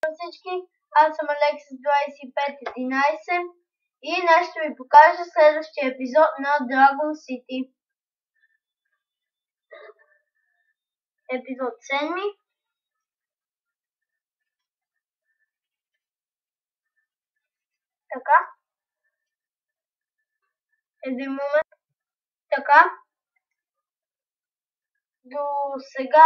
Всички, аз съм Алексис 2511 и днес ще ви покажа следващия епизод на Dragon City. Епизод 7. Така. Един момент. Така. До сега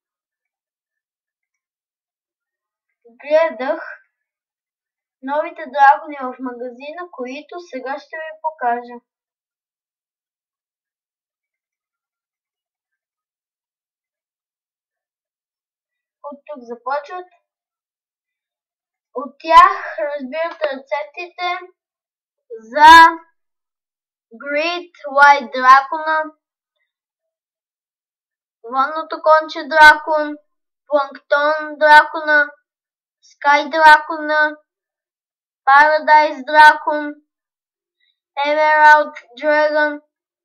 гледах новите драгони в магазина, които сега ще ви покажа. От тук започват. От тях разбирате рецептите за Great White Дракона, Вонното конче дракон, Планктон дракона, Скай дракона, Paradise дракон, Emerald драгон,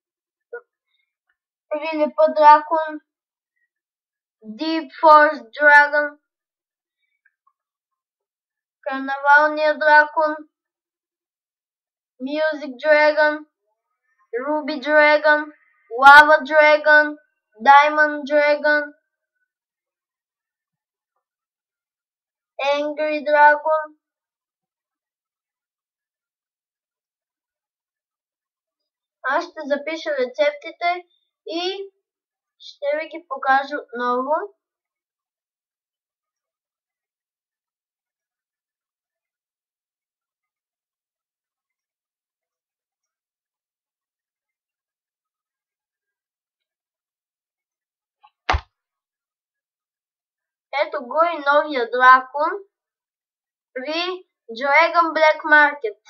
Рилипа дракон, Deep Force драгон, Карнавалния дракон, Music драгон, Ruby драгон, Lava драгон, Diamond драгон, Angry драгон. Аз ще запиша рецептите и ще ви ги покажа отново. Ето го и новия дракон при Dragon Black Market.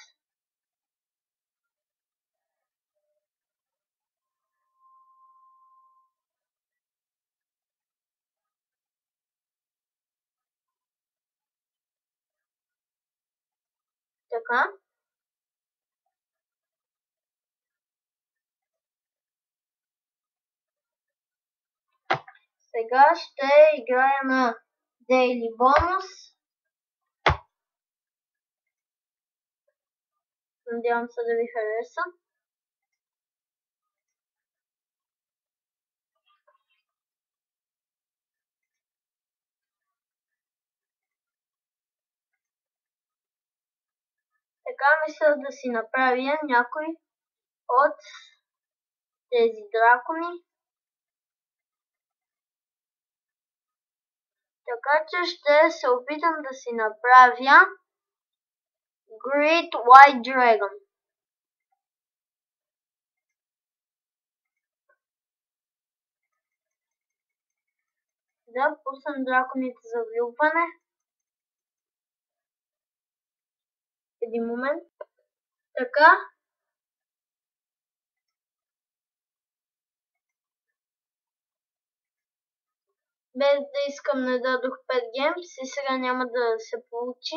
Така. Сега ще играя на Daily Bonus. Надявам се да ви хареса. Така мисля да си направя някой от тези дракони. Така че ще се опитам да си направя Great White Dragon. Да пуснем драконите за влюбване. Един момент. Така. Без да искам не дадох 5 гемс и сега няма да се получи.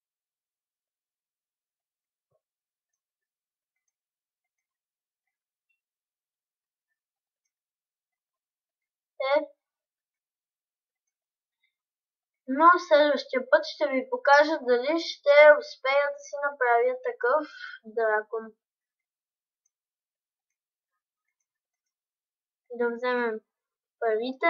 Но следващия път ще ви покажа дали ще успея да си направя такъв дракон. Да вземем парите.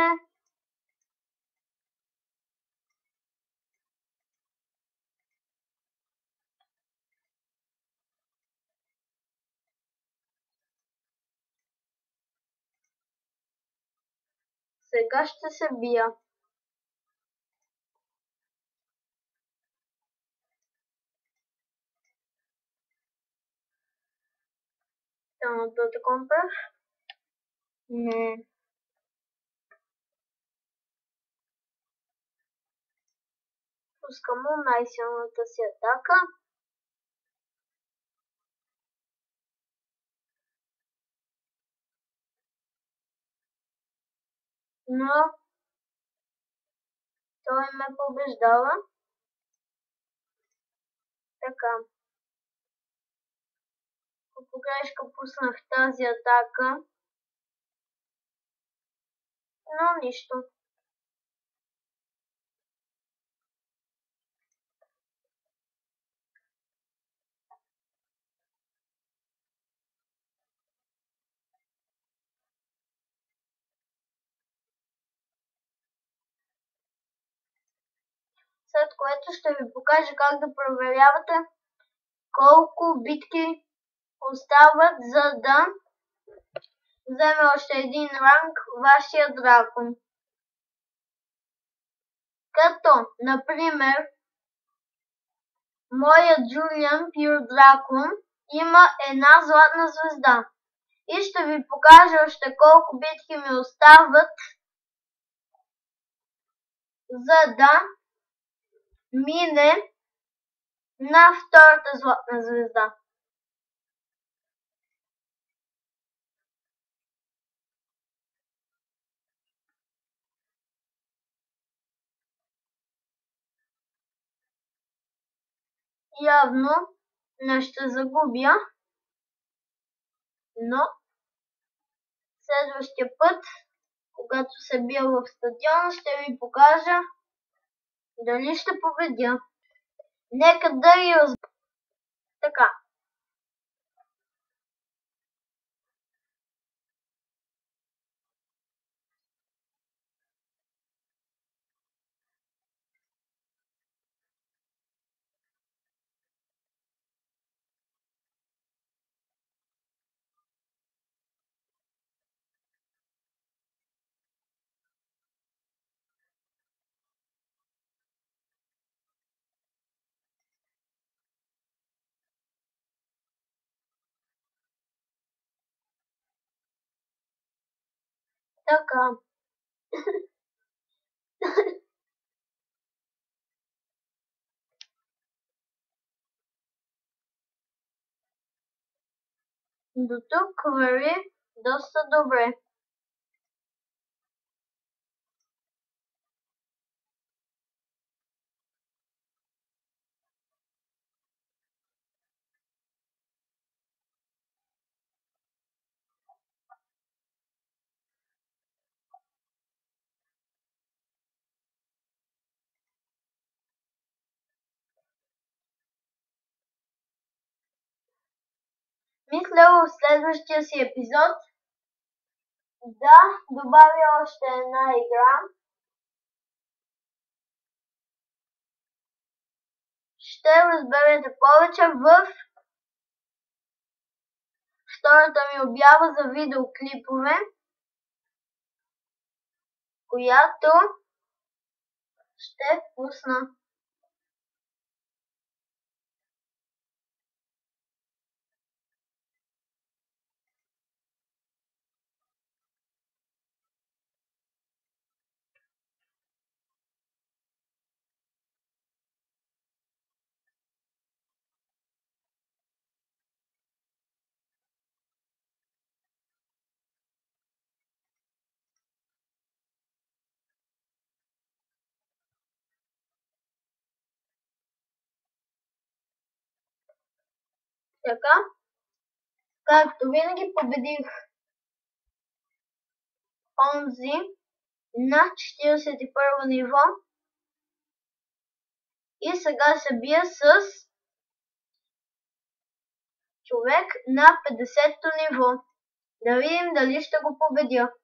Сега ще се бия. Само да компра. Не. Пускам му най-силната си атака. Но той ме побеждава. Така. По погрешка пуснах тази атака. Но нищо. което ще ви покажа как да проверявате колко битки остават, за да вземе още един ранг вашия дракон. Като, например, моя Julian Pure Дракон има една златна звезда. И ще ви покажа още колко битки ми остават, за да мине на втората златна звезда. Явно не ще загубя, но следващия път, когато се бия в стадиона, ще ви покажа дали ще победя. Нека да ви разбера. Така. Така. До тук върви доста добре. Мисля в следващия си епизод да добавя още една игра. Ще разберете повече в втората ми обява за видеоклипове, която ще пусна. Така, както винаги победих онзи на 41 ниво и сега се бия с човек на 50-то ниво. Да видим дали ще го победя.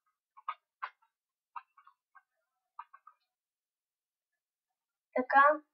Така.